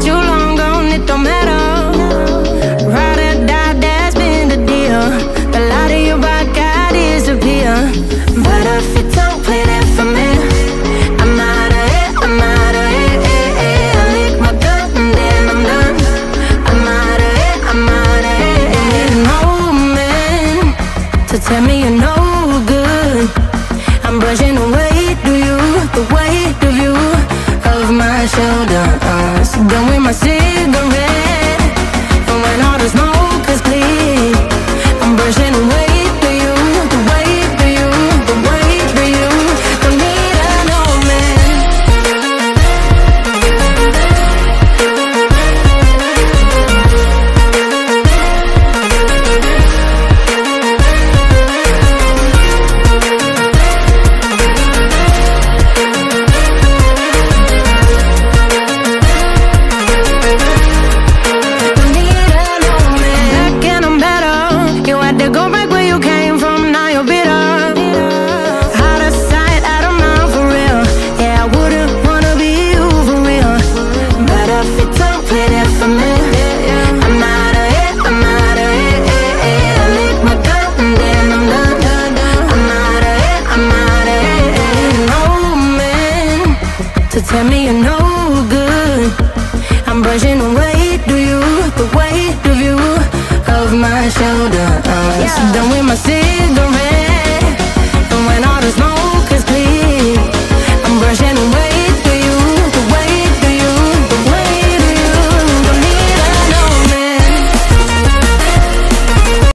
got you long gone, it don't matter. Ride or die, that's been the deal. The light of your back, I disappear. But if you don't play that for me, I'm out of it, I'm out of it. I lick my gun and then I'm done. I'm out of it, I'm out of it. No man to tell me you're no good. I'm brushing the weight of you, the weight of you, of my shoulder. So done with my cigarette, and when all the smoke is clear, I'm brushing the weight of you, the weight of you, the weight of you. Don't need a no man. Tell me you're no good. I'm brushing the weight of you, the weight of you, of my shoulder. So done with my cigarette.